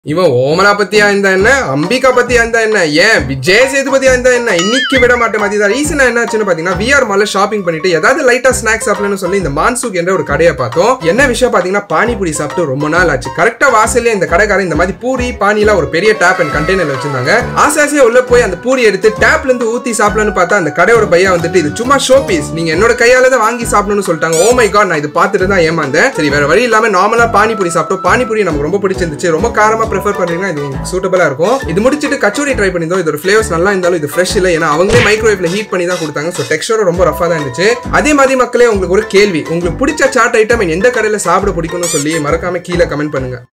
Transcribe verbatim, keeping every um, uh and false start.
இவன் ஓமனா பத்தியா இருந்தா என்ன, அம்பிகா பத்தியா இருந்தா என்ன, ஏன் விஜய் சேதுபதியா இருந்தா என்ன, இன்னைக்கு விட மாட்டேன் மதியதா. ரீசனா என்னாச்சுன்னு பாத்தீங்கன்னா விஆர் மால்ல ஷாப்பிங் பண்ணிட்டு ஏதாவது லைட்டா ஸ்நாக்ஸ் சாப்பிடணும்னு சொல்லி இந்த மான்சூக் என்ற ஒரு கடையை பார்த்தோம். என்ன விஷயம் பாத்தீங்கன்னா பானிபூரி சாப்பிட்டு ரொம்ப நாள் ஆச்சு. கரெக்டா வாசல்ல இந்த கடைக்காரன் இந்த மாதிரி பூரி பானில ஒரு பெரிய டேப் அண்ட் கண்டெய்னர்ல வச்சிருந்தாங்க. ஆசாசியா உள்ள போய் அந்த பூரி எடுத்து டேப்ல இருந்து ஊத்தி சாப்பிடணும்னு பார்த்தா அந்த கடையோட பையா வந்துட்டு இது சும்மா ஷோ பீஸ், நீங்க என்னோட கையால தான் வாங்கி சாப்பிடணும்னு சொல்லிட்டாங்க. ஓ மை காட், நான் இது பார்த்துட்டு தான் ஏமாந்தேன். சரி வேற வழி இல்லாம நார்மலா பானிபூரி சாப்பிட்டோம். பானிபூரி நமக்கு ரொம்ப பிடிச்சிருந்துச்சு. ரொம்ப காரமா ப்ரிஃபர் பண்றீங்கன்னா இது சூட்டபிளா இருக்கும். இது முடிச்சிட்டு கச்சோரி ட்ரை பண்ணிருந்தோம். இதோட ஃபிளேவர்ஸ் நல்லா இருந்தாலும் இது ஃப்ரெஷ் இல்ல, ஏன்னா அவங்களே மைக்ரோவேவ்ல ஹீட் பண்ணி தான் கொடுத்தாங்க. சோ டெக்ஸ்சரும் ரொம்ப ரஃபா தான் இருந்துச்சு. அதே மாதிரி மக்களே, உங்களுக்கு ஒரு கேள்வி, உங்களுக்கு பிடிச்ச சாட் ஐட்டம் எந்த கடையில சாப்பிட பிடிக்கும்னு சொல்லி மறக்காம கீழே கமெண்ட் பண்ணுங்க.